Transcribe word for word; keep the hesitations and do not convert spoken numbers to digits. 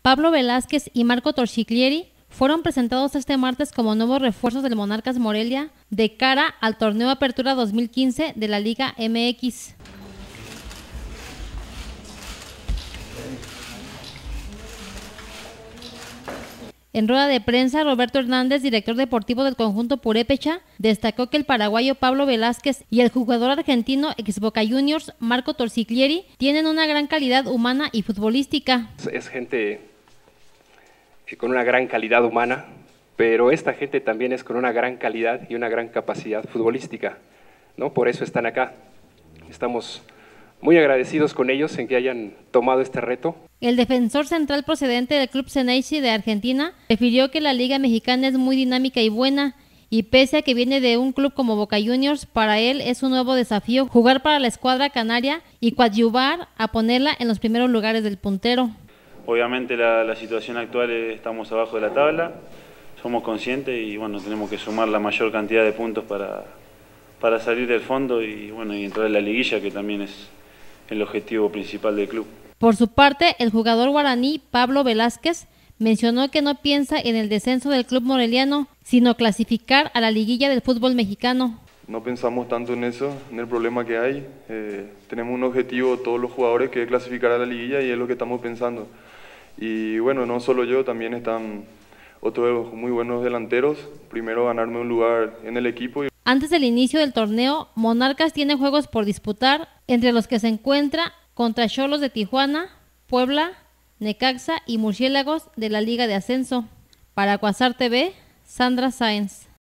Pablo Velázquez y Marco Torsiglieri fueron presentados este martes como nuevos refuerzos del Monarcas Morelia de cara al torneo Apertura dos mil quince de la Liga M X. En rueda de prensa, Roberto Hernández, director deportivo del conjunto Purépecha, destacó que el paraguayo Pablo Velázquez y el jugador argentino ex Boca Juniors Marco Torsiglieri tienen una gran calidad humana y futbolística. Es gente con una gran calidad humana, pero esta gente también es con una gran calidad y una gran capacidad futbolística, ¿no? Por eso están acá. Estamos muy agradecidos con ellos en que hayan tomado este reto. El defensor central procedente del club Xeneize de Argentina refirió que la Liga Mexicana es muy dinámica y buena, y pese a que viene de un club como Boca Juniors, para él es un nuevo desafío jugar para la escuadra canaria y coadyuvar a ponerla en los primeros lugares del puntero. Obviamente la, la situación actual es, estamos abajo de la tabla, somos conscientes y bueno, tenemos que sumar la mayor cantidad de puntos para, para salir del fondo y bueno, y entrar en la liguilla, que también es el objetivo principal del club. Por su parte, el jugador guaraní Pablo Velázquez mencionó que no piensa en el descenso del club moreliano, sino clasificar a la liguilla del fútbol mexicano. No pensamos tanto en eso, en el problema que hay. Eh, tenemos un objetivo todos los jugadores, que es clasificar a la liguilla, y es lo que estamos pensando. Y bueno, no solo yo, también están otros muy buenos delanteros. Primero ganarme un lugar en el equipo. Antes del inicio del torneo, Monarcas tiene juegos por disputar, entre los que se encuentra contra Xolos de Tijuana, Puebla, Necaxa y Murciélagos de la Liga de Ascenso. Para Cuasar T V, Sandra Sáenz.